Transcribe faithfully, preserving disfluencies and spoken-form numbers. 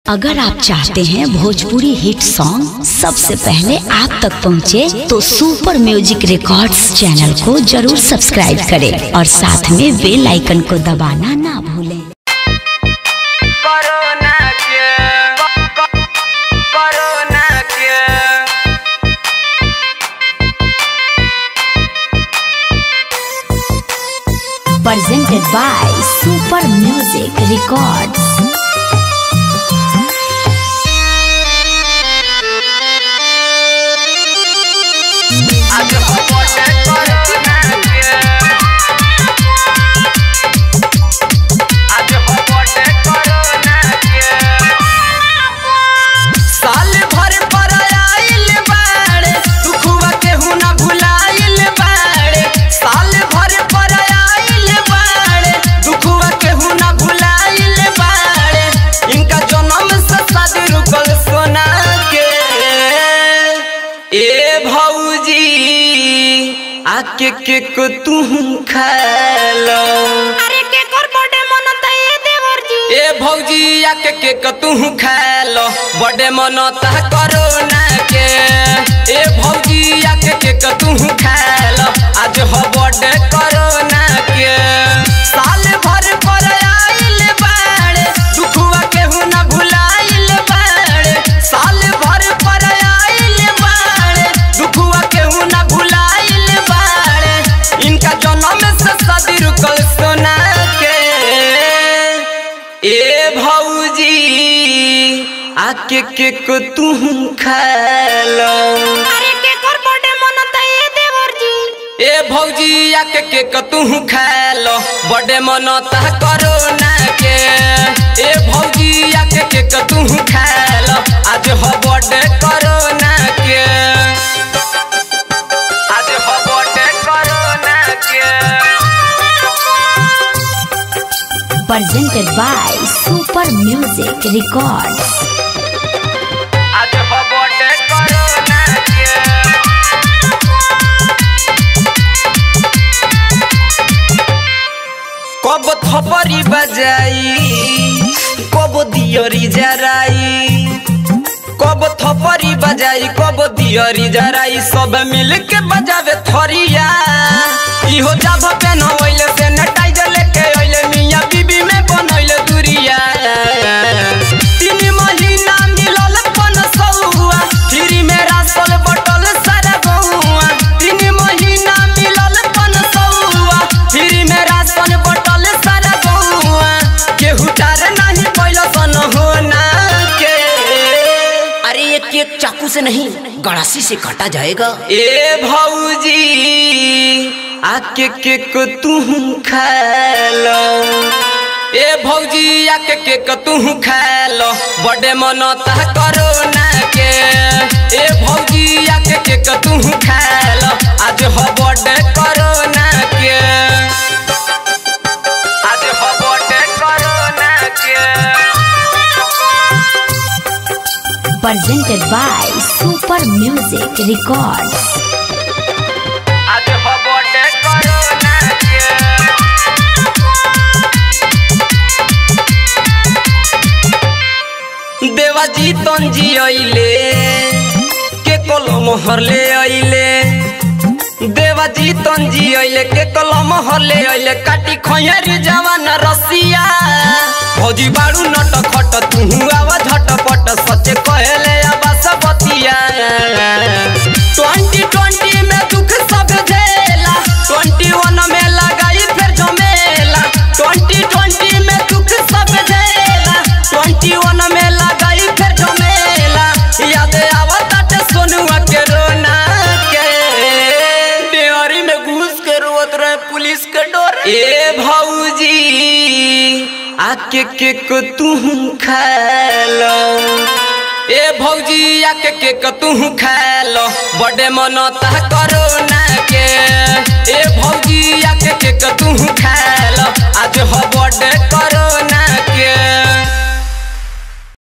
अगर आप चाहते हैं भोजपुरी हिट सॉन्ग सबसे पहले आप तक पहुंचे, तो सुपर म्यूजिक रिकॉर्ड्स चैनल को जरूर सब्सक्राइब करें और साथ में बेल आइकन को दबाना ना भूलें। Presented by Super Music Records। आके के को तू खा लो। अरे के कर बड़े मनता ए देवर जी। ए भौजी आके के को तू खा लो, बड़े मनता करो ना के। ए भौजी आके के को तू खा लो, आज हो बड़े करो ना के। साल भर पर आइल बाड़े, दुखवा केहू ना भुलाइल बाड़े। साल भर पर आइल बाड़े, दुखवा केहू ना भुलाइल बाड़े। इनका जन्म से शादी रुकल सोना के। ए भौजी आके के को तू खा लो। अरे के कर बड़े मनता ए देवर जी। ए भौजी आके के को तू खा लो, बड़े मनता करो ना के। ए भौजी आके के को तू खा लो, आज हो बड़े करो ना के। आज हो बड़े करो ना के। Presented by Super Music Records। आज हो बड़े करो ना के। कब थपरी बजाई, कब दियरी जराई। कब थपरी बजाई, कब दियरी जराई। सब मिल के बजावे थरिया। इहो जाभ पेनवैले सैनिटाइजर लेके अइले, मियां बीबी में बनैले दूरिया। तीन महीना मिलल पन सौआ, फ्री में रासल बटल सारा गौआ। तीन महीना मिलल पन सौआ, फ्री में रासल बटल सारा गौआ। केहू टार नहीं पैल सन होना के। अरे ये केक चाकू से नहीं, गड़ासी से काटा जाएगा। ए भौजी आके के को तू खा लो। ए भौजी आके के को तू खा लो, बड़े मनता करो ना के। ए भौजी आके के को तू खा लो, आज हो बड़े करो ना के। आज हो बड़े करो ना के। Presented by Super Music Records। आज हो बड़े करो ना के। देवाजी तंजी अइले, के कलम हर ले अइले। देवाजी तंजी अइले, के कलम हर ले अइले। काटी खैरी जवान रसिया। भौजी बाड़ू नट खट, तू आवा झटपट। सच कहले आवास बतिया। ट्वेंटी ट्वेंटी में दुख सब झेला, ट्वेंटी वन में लगाई फिर झमेला। ट्वेंटी ट्वेंटी में दुख सब झेला, ट्वेंटी वन में लगाई फिर झमेला। याद आवत आटे सोनुआ के रोना के। डेयरी में घुस के रोत रहे पुलिस के डर। ए भौजी आके के को तू खा लो। ए भौजी आके के को तू खा लो, बड़े मनता करो ना के। ए भौजी आके के को तू खा लो, आज हो बड़े करो ना।